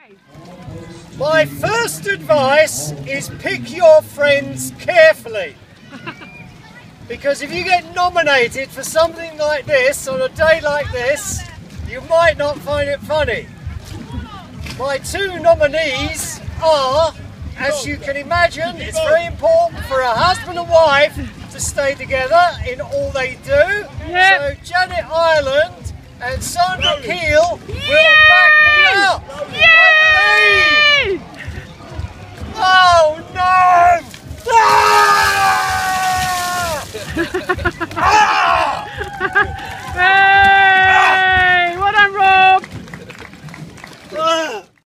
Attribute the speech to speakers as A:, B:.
A: My first advice is pick your friends carefully. Because if you get nominated for something like this on a day like this, you might not find it funny. My two nominees are, as you can imagine, it's very important for a husband and wife to stay together in all they do. Yep. So Janet Ireland and Sandra Keel will back me up.
B: Yay!
A: Oh no!